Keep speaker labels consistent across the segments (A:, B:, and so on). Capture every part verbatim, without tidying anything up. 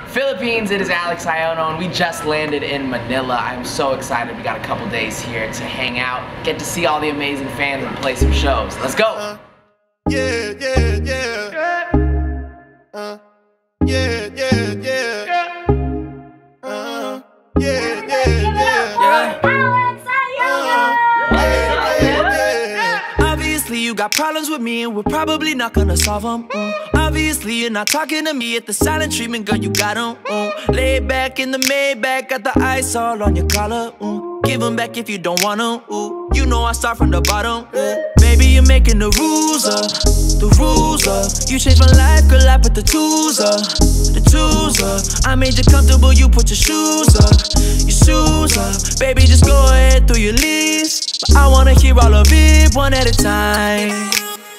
A: Philippines. It is Alex Iono, and we just landed in Manila. I'm so excited. We got a couple days here to hang out, get to see all the amazing fans, and play some shows. Let's go.
B: Uh, yeah, yeah, yeah. Uh, yeah, yeah, yeah. Uh, yeah, yeah, yeah.
C: Alex Iono.
B: Yeah, yeah, yeah.
D: Obviously you got problems with me and we're probably not gonna solve them. mm. Obviously you're not talking to me at the silent treatment, girl, you got them. mm. Lay back in the Maybach, got the ice all on your collar. mm. Give them back if you don't want them. Ooh. You know I start from the bottom. mm. Baby, you're making the rules up, the rules up. You changed my life, girl, I put the tools up, the tools up. I made you comfortable, you put your shoes up, your shoes up. Baby, just go ahead through your list, but I wanna hear all of it one at a time.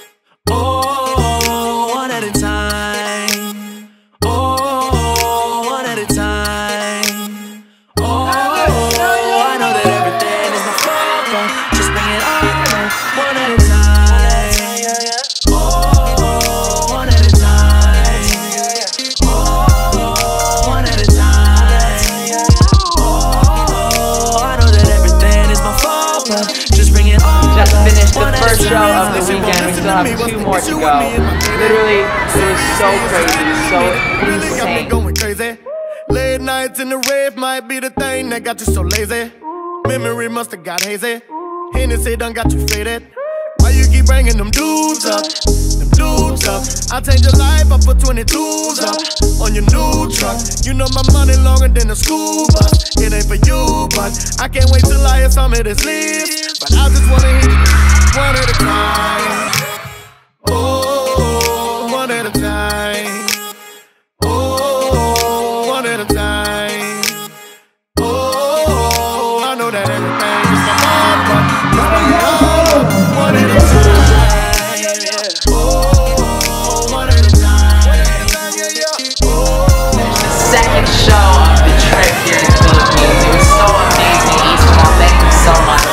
D: Oh, one at a time. Oh, one at a time. Oh, I know that everything is my fault, but just bring it on, one at a time. Oh, one at a time. Oh, one at a time. Oh, I know that everything is my fault, but just bring it on.
A: Just finished the first show of the weekend. We still have two more to go. Literally, it was so crazy, so insane.
B: Going crazy. Late nights in the rave might be the thing that got you so lazy. Memory must have got hazy. Hennessy done got you faded. Why you keep bringing them dudes up? Them dudes up. I'll change your life, I put twenty-twos up on your new truck. You know my money longer than a school bus. It ain't for you, but I can't wait till I hear some of this leaves. But I just wanna hit it one at a time. Oh, one at a time. Oh, one at a time. Oh, I know that everything is my fault, but just bring it on one at a time. Oh, one at a time. Oh,
A: The second show of the trip here in the Philippines. It was so amazing. Each one, thank you so much.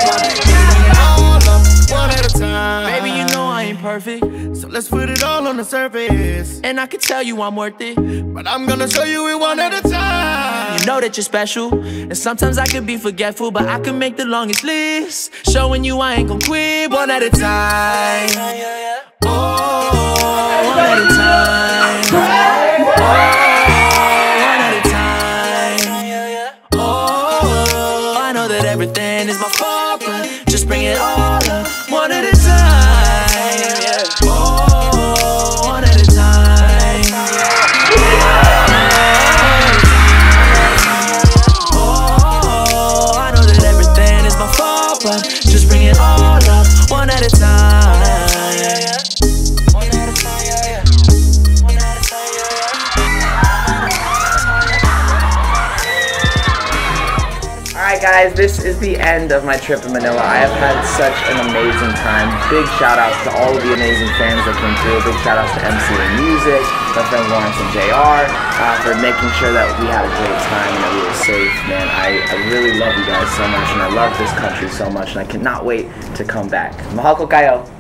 B: one at a time.
D: Baby, you know I ain't perfect,
B: So let's put it all on the surface.
D: and I can tell you I'm worth it.
B: But I'm gonna show you it one at a time.
D: You know that you're special, and sometimes I could be forgetful, but I can make the longest list, showing you I ain't gon' quit. One at a time. Oh, one at a time. Oh, one at a time. Oh, I know that everything is my fault, but just bring it all up one at a time. Oh, one at a time. Oh, I know that everything is my fault, but just bring it all up one at a time. One at a time. One at a time.
A: Alright guys, this is the end of my trip in Manila. I have had such an amazing time. Big shout outs to all of the amazing fans that came through. Big shout outs to M C A Music, my friend Lawrence and J R, uh, for making sure that we had a great time and that we were safe. Man, I, I really love you guys so much, and I love this country so much, and I cannot wait to come back. Mahal ko kayo.